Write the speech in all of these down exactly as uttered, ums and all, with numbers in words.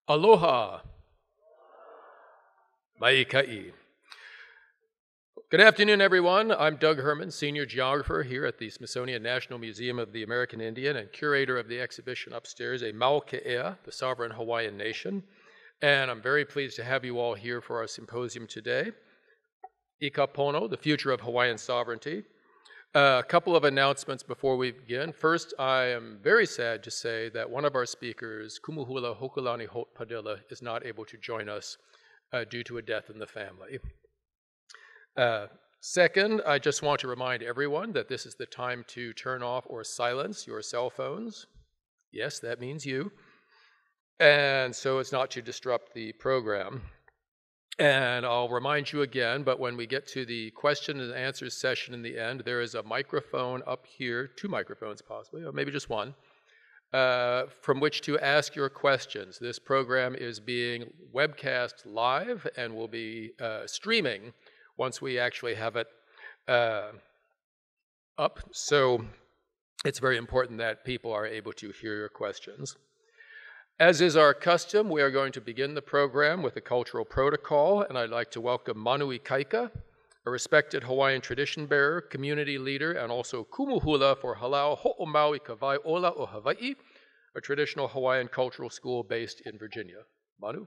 Aloha. Mai kai. Good afternoon, everyone. I'm Doug Herman, Senior Geographer here at the Smithsonian National Museum of the American Indian and curator of the exhibition upstairs, A Maoke'ea, the Sovereign Hawaiian Nation. And I'm very pleased to have you all here for our symposium today. Ka Pono, the Future of Hawaiian Sovereignty. Uh, a couple of announcements before we begin. First, I am very sad to say that one of our speakers, Kumu Hula Hokulani Hot Padilla, is not able to join us uh, due to a death in the family. Uh, second, I just want to remind everyone that this is the time to turn off or silence your cell phones. Yes, that means you. And so as not to disrupt the program. And I'll remind you again, but when we get to the question and answers session in the end, there is a microphone up here, two microphones possibly, or maybe just one, uh, from which to ask your questions. This program is being webcast live and will be uh, streaming once we actually have it uh, up. So it's very important that people are able to hear your questions. As is our custom, we are going to begin the program with a cultural protocol, and I'd like to welcome Manu Ikaika, a respected Hawaiian tradition bearer, community leader, and also Kumu Hula for Halau Ho'omau I, Wai Ola O Hawai'i, a traditional Hawaiian cultural school based in Virginia. Manu?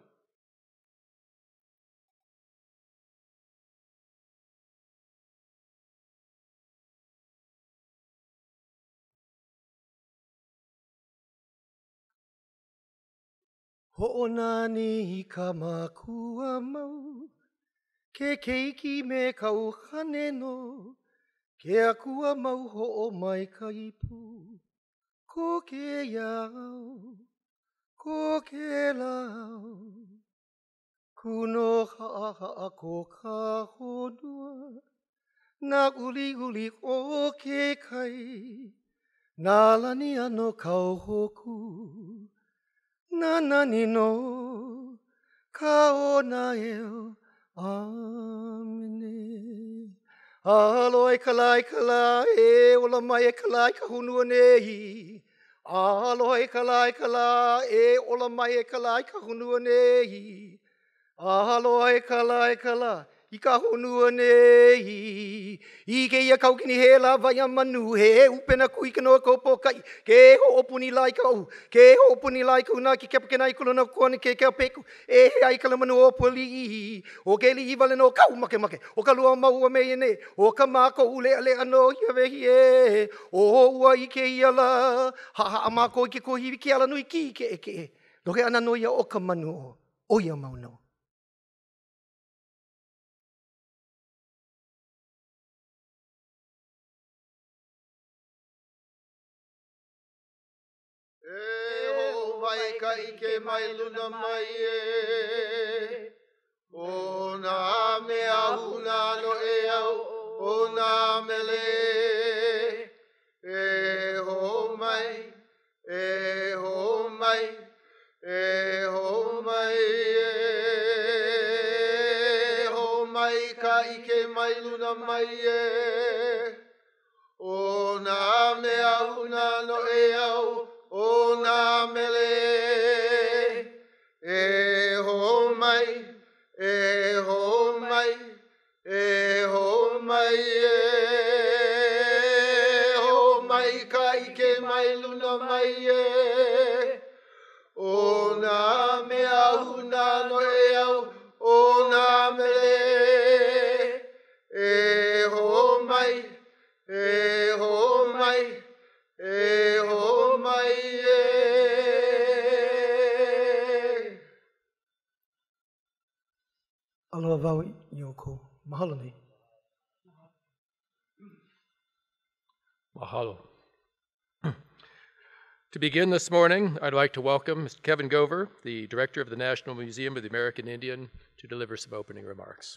Ho'onani ka makua mau, ke keiki me kau hane no, ke akua mau ho'o mai ka ipu, ko ke iau, ko ke lau, kuno ha'a ha'a ko ka honua, na uli uli o ke kai, na lani ano kau hoku, na nani no, ka o na eo, amene. Aloha ka lai ka lai, e ola mai e ka lai ka hunua nei. Aloha ka lai ka lai, e ola mai e ka lai ka hunua nei. Aloha ka lai ka lai, I ka honua nei. I ke ia kau kini he la vai a manu, he upena kui ka noa ko pokai. Ke ho'opuni lai kau, ke ho'opuni lai kau na ki kepa ke nai kula na kuane ke kea peku. E he ai ka la manu o poli, o ke li i wale no kau make make. O ka lua mau a mei ne, o ka mako ule ale ano ia vehi e. O ua I ke ia la, ha ha a mako I ke kohi ki ala nui ki ke e ke e. Loke ana no ia o ka manu o, o ia mau no. E ho mai ka ike mai luna mai e. O na mea huna no e au, o na mele. E ho mai, e ho mai, e ho mai e. Ho mai ka ike mai luna mai e. O na mea huna no e au, o na mele, e ho mai, e ho mai, e ho mai e, ho mai ka ike mai luna mai e, o na mea huna no e au, o na mele, e ho mai, e ho mai, e ho mai e. Aloha wau I oko. Mahalo nei. Mahalo. To begin this morning, I'd like to welcome Mister Kevin Gover, the director of the National Museum of the American Indian, to deliver some opening remarks.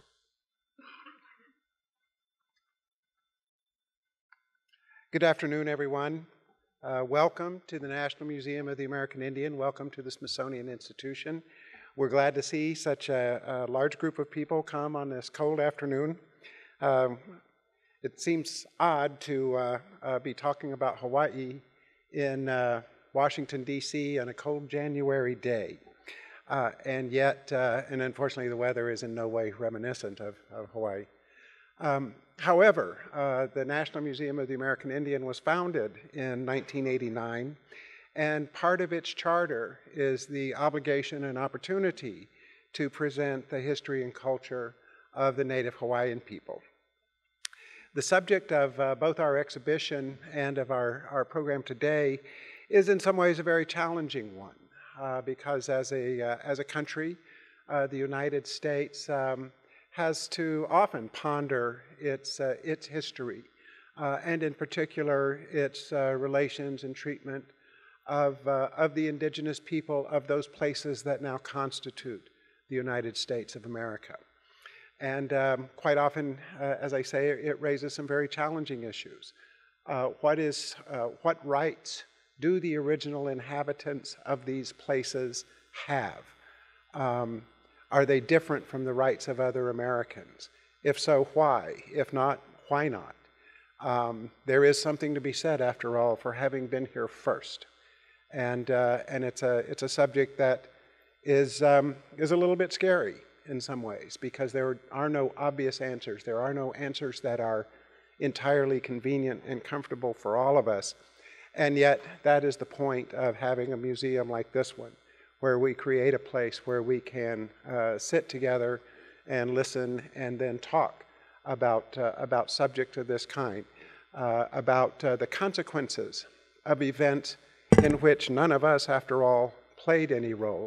Good afternoon, everyone. Uh, welcome to the National Museum of the American Indian. Welcome to the Smithsonian Institution. We're glad to see such a, a large group of people come on this cold afternoon. Um, it seems odd to uh, uh, be talking about Hawaii in uh, Washington, D C on a cold January day. Uh, and yet, uh, and unfortunately the weather is in no way reminiscent of, of Hawaii. Um, however, uh, the National Museum of the American Indian was founded in nineteen eighty-nine, and part of its charter is the obligation and opportunity to present the history and culture of the Native Hawaiian people. The subject of uh, both our exhibition and of our, our program today is in some ways a very challenging one, uh, because as a, uh, as a country, uh, the United States um, has to often ponder its, uh, its history, uh, and in particular its uh, relations and treatment of, uh, of the indigenous people of those places that now constitute the United States of America. And um, quite often, uh, as I say, it raises some very challenging issues. Uh, what is, uh, what rights do the original inhabitants of these places have? Um, are they different from the rights of other Americans? If so, why? If not, why not? Um, there is something to be said, after all, for having been here first. And, uh, and it's, a, it's a subject that is, um, is a little bit scary in some ways, because there are no obvious answers. There are no answers that are entirely convenient and comfortable for all of us. And yet, that is the point of having a museum like this one, where we create a place where we can uh, sit together and listen and then talk about, uh, about subjects of this kind, uh, about uh, the consequences of events in which none of us, after all, played any role,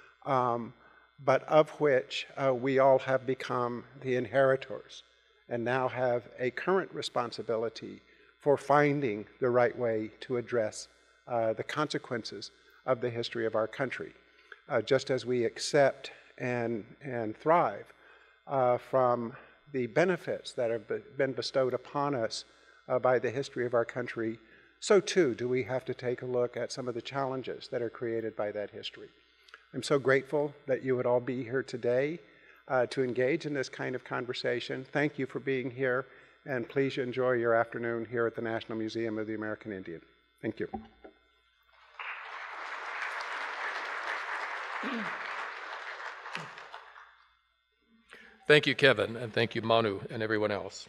um, but of which uh, we all have become the inheritors and now have a current responsibility for finding the right way to address uh, the consequences of the history of our country. Uh, just as we accept and, and thrive uh, from the benefits that have been bestowed upon us uh, by the history of our country, so too do we have to take a look at some of the challenges that are created by that history. I'm so grateful that you would all be here today uh, to engage in this kind of conversation. Thank you for being here, and please enjoy your afternoon here at the National Museum of the American Indian. Thank you. Thank you, Kevin, and thank you, Manu, and everyone else.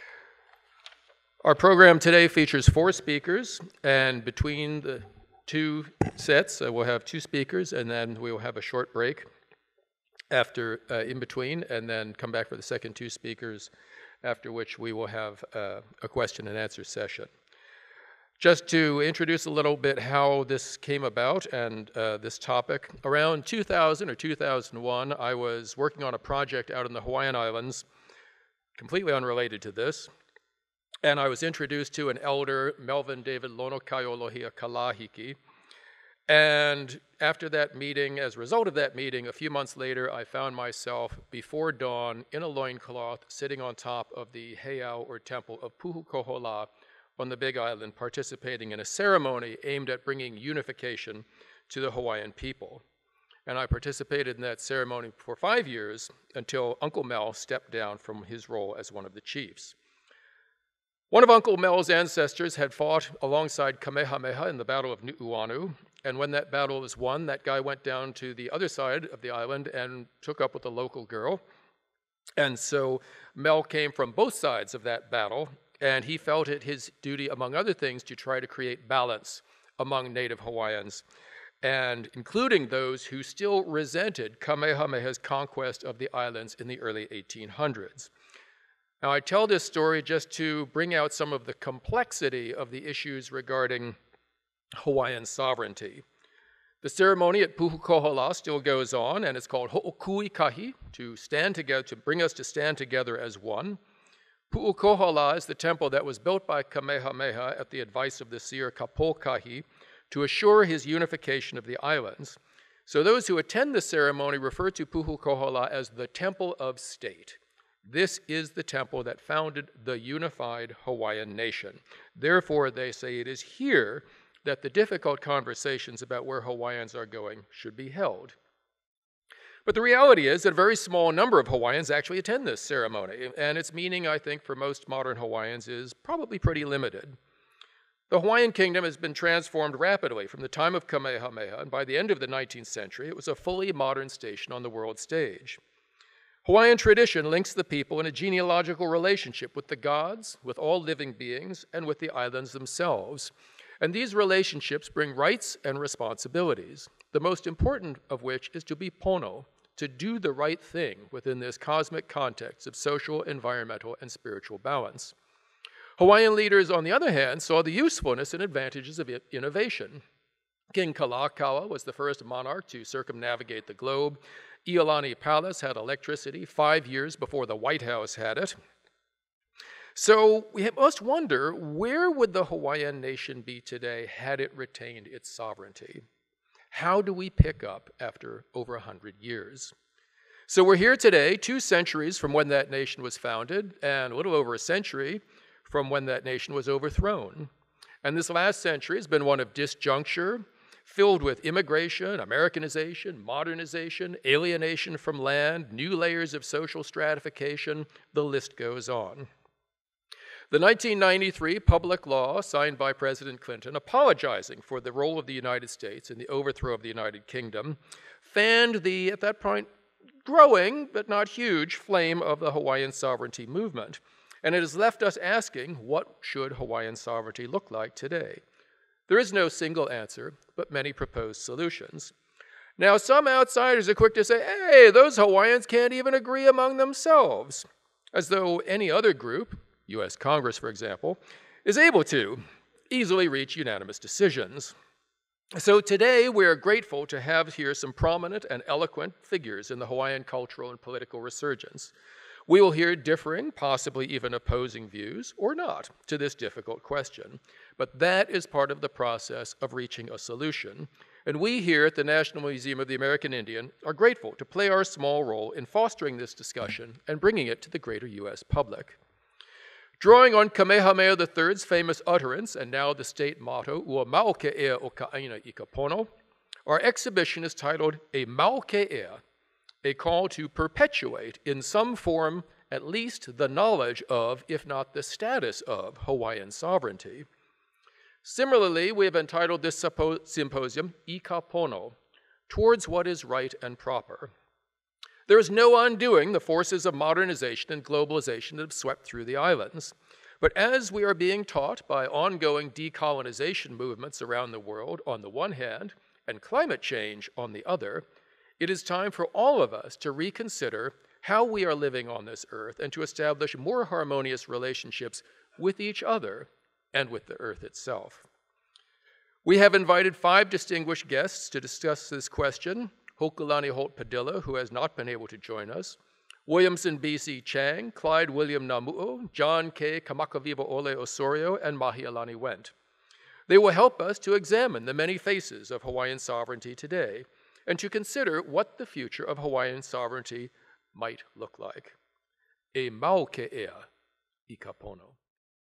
Our program today features four speakers, and between the two sets, uh, we'll have two speakers, and then we'll have a short break after, uh, in between, and then come back for the second two speakers, after which we will have uh, a question and answer session. Just to introduce a little bit how this came about and uh, this topic, around two thousand or two thousand one, I was working on a project out in the Hawaiian Islands, completely unrelated to this, and I was introduced to an elder, Melvin David Lono Kaiolohia Kalahiki. And after that meeting, as a result of that meeting, a few months later, I found myself before dawn in a loincloth, sitting on top of the heiau or temple of Pu'ukohola on the Big Island, participating in a ceremony aimed at bringing unification to the Hawaiian people. And I participated in that ceremony for five years until Uncle Mel stepped down from his role as one of the chiefs. One of Uncle Mel's ancestors had fought alongside Kamehameha in the Battle of Nu'uanu, and when that battle was won, that guy went down to the other side of the island and took up with a local girl. And so Mel came from both sides of that battle, and he felt it his duty, among other things, to try to create balance among Native Hawaiians, and including those who still resented Kamehameha's conquest of the islands in the early eighteen hundreds. Now, I tell this story just to bring out some of the complexity of the issues regarding Hawaiian sovereignty. The ceremony at Pu'ukohola still goes on, and it's called Ho'okuikahi, to stand together, to bring us to stand together as one. Pu'ukohola is the temple that was built by Kamehameha at the advice of the seer Kapokahi to assure his unification of the islands. So those who attend the ceremony refer to Pu'ukohola as the Temple of State. This is the temple that founded the unified Hawaiian nation. Therefore, they say it is here that the difficult conversations about where Hawaiians are going should be held. But the reality is that a very small number of Hawaiians actually attend this ceremony, and its meaning, I think, for most modern Hawaiians is probably pretty limited. The Hawaiian kingdom has been transformed rapidly from the time of Kamehameha, and by the end of the nineteenth century, it was a fully modern station on the world stage. Hawaiian tradition links the people in a genealogical relationship with the gods, with all living beings, and with the islands themselves. And these relationships bring rights and responsibilities, the most important of which is to be pono, to do the right thing within this cosmic context of social, environmental, and spiritual balance. Hawaiian leaders, on the other hand, saw the usefulness and advantages of innovation. King Kalakaua was the first monarch to circumnavigate the globe. Iolani Palace had electricity five years before the White House had it. So we must wonder, where would the Hawaiian nation be today had it retained its sovereignty? How do we pick up after over a hundred years? So we're here today, two centuries from when that nation was founded, and a little over a century from when that nation was overthrown. And this last century has been one of disjuncture, filled with immigration, Americanization, modernization, alienation from land, new layers of social stratification, the list goes on. The nineteen ninety-three public law signed by President Clinton apologizing for the role of the United States in the overthrow of the United Kingdom fanned the, at that point, growing but not huge flame of the Hawaiian sovereignty movement. And it has left us asking, what should Hawaiian sovereignty look like today? There is no single answer, but many proposed solutions. Now, some outsiders are quick to say, hey, those Hawaiians can't even agree among themselves, as though any other group, U S Congress, for example, is able to easily reach unanimous decisions. So today, we are grateful to have here some prominent and eloquent figures in the Hawaiian cultural and political resurgence. We will hear differing, possibly even opposing views, or not, to this difficult question. But that is part of the process of reaching a solution. And we here at the National Museum of the American Indian are grateful to play our small role in fostering this discussion and bringing it to the greater U S public. Drawing on Kamehameha the third's famous utterance, and now the state motto, Ua Mauke'ea o Ka'aina I Ka Pono, our exhibition is titled A Mauke'ea, a call to perpetuate in some form at least the knowledge of, if not the status of, Hawaiian sovereignty. Similarly, we have entitled this symposium Ka Pono, Towards What is Right and Proper. There is no undoing the forces of modernization and globalization that have swept through the islands. But as we are being taught by ongoing decolonization movements around the world on the one hand, and climate change on the other, it is time for all of us to reconsider how we are living on this earth and to establish more harmonious relationships with each other and with the earth itself. We have invited five distinguished guests to discuss this question: Hokulani Holt Padilla, who has not been able to join us, Williamson B C Chang, Clyde William Namu'o, John K. Kamakaviva Ole Osorio, and Mahialani Went. They will help us to examine the many faces of Hawaiian sovereignty today and to consider what the future of Hawaiian sovereignty might look like. E Mauke'ea I Ka Pono.